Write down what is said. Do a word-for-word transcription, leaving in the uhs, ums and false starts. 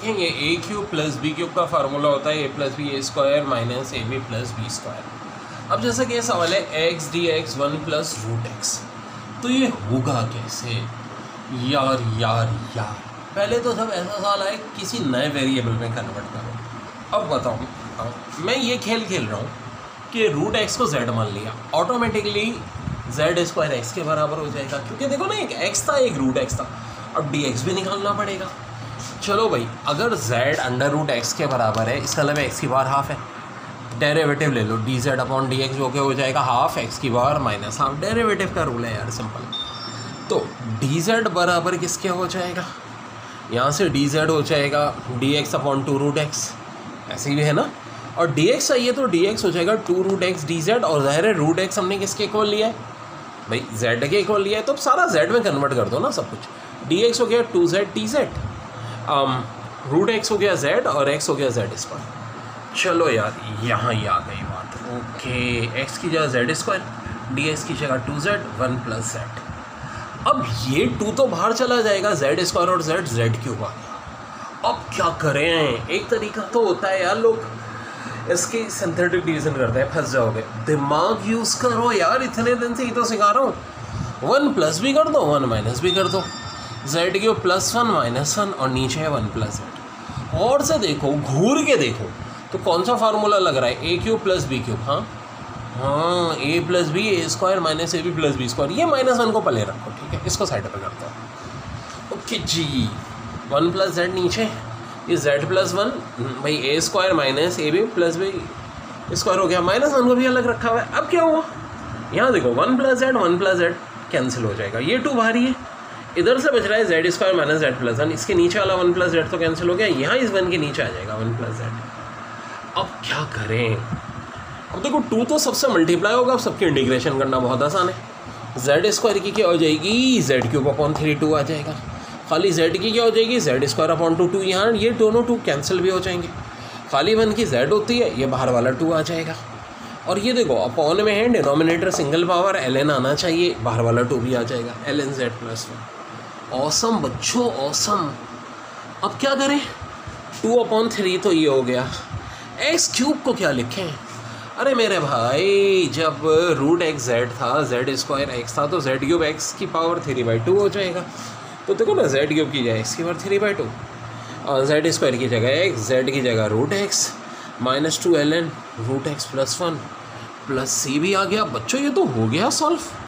देखेंगे A cube plus B cube का formula होता है A plus B A square minus A B plus B square. अब जैसा कि ये सवाल है X D X one plus root X, तो ये होगा कैसे यार यार यार पहले तो जब ऐसा सवाल आए किसी नए वेरिएबल में कन्वर्ट करो। अब बताओ, मैं ये खेल खेल रहा हूँ कि रूट एक्स को जेड मान लिया, ऑटोमेटिकली जेड स्क्वायर एक्स के बराबर हो जाएगा, क्योंकि देखो ना एक एक्स था एक रूट एक्स था, अब डी एक्स भी निकालना पड़ेगा। चलो भाई, अगर z अंडर रूट एक्स के बराबर है, इसका मतलब एक्स की पावर हाफ है, डेरिवेटिव ले लो D Z upon D X, जो कि हो जाएगा हाफ एक्स की पावर माइनस हाफ। डेरिवेटिव का रूल है यार, सिंपल। तो डी जेड बराबर किसके हो जाएगा, यहाँ से डी जेड हो जाएगा D X upon two root X, ऐसे ही है ना। और डी एक्स चाहिए तो डी एक्स हो जाएगा two root X D Z, और ज़ाहिर है रूट एक्स हमने किसके इक्वल लिया है भाई, z के इक्वल लिया है, तो अब सारा z में कन्वर्ट कर दो ना सब कुछ। डी एक्स हो गया two Z T Z, root X हो गया z और x हो गया जेड स्क्वायर। चलो यार यहाँ ही आ गई बात। ओके, x की जगह जेड स्क्वायर, डी एक्स की जगह two Z one plus Z. अब ये टू तो बाहर चला जाएगा, जेड स्क्वायर और जेड जेड क्यूब आ गया। अब क्या करें, एक तरीका तो होता है यार, लोग इसकी सिंथेटिक डिवीजन करते हैं, फंस जाओगे। दिमाग यूज़ करो यार, इतने दिन से ही तो सिखा रहा हूँ। वन प्लस भी कर दो, वन माइनस भी कर दो, Z cube plus one minus one और नीचे है वन प्लस जेड। और से देखो, घूर के देखो तो कौन सा फार्मूला लग रहा है, A cube plus B cube. हाँ हाँ, A plus B A square minus A B plus B square. ये माइनस वन को पले रखो, ठीक है, इसको साइड पर करता हूँ। ओके जी, वन प्लस जेड नीचे, ये z प्लस वन भाई A square minus A B plus B square हो गया, माइनस वन को भी अलग रखा हुआ है। अब क्या हुआ, यहाँ देखो one plus Z one plus Z cancel हो जाएगा, ये टू बाहर ही है, इधर से बच रहा है Z square minus Z plus one, इसके नीचे वाला वन प्लस जेड तो कैंसिल हो गया, यहाँ इस वन के नीचे आ जाएगा वन प्लस जेड। अब क्या करें, अब देखो टू तो सबसे मल्टीप्लाई होगा, अब सबकी इंटीग्रेशन करना बहुत आसान है। जेड स्क्वायर की क्या हो जाएगी, Z cube upon three two आ जाएगा, खाली z की क्या हो जाएगी, Z square upon two, two यहाँ ये दोनों टू कैंसिल भी हो जाएंगे, खाली वन की z होती है, ये बाहर वाला टू आ जाएगा। और ये देखो अपॉन में है, डिनोमिनेटर सिंगल पावर ln आना चाहिए, बाहर वाला टू भी आ जाएगा, ln z plus one. Awesome बच्चों ऑसम। अब क्या करें, टू अपॉन थ्री तो ये हो गया, एक्स क्यूब को क्या लिखें, अरे मेरे भाई जब रूट एक्स जेड था, जेड स्क्वायर एक्स था, तो जेड क्यूब एक्स की पावर थ्री बाई टू हो जाएगा। तो देखो ना, जेड क्यूब की जगह एक्स की पावर थ्री बाई टू, और जेड स्क्वायर की जगह एक्स, जेड की जगह root X minus two L N root X plus one plus C भी आ गया। बच्चों ये तो हो गया सॉल्व।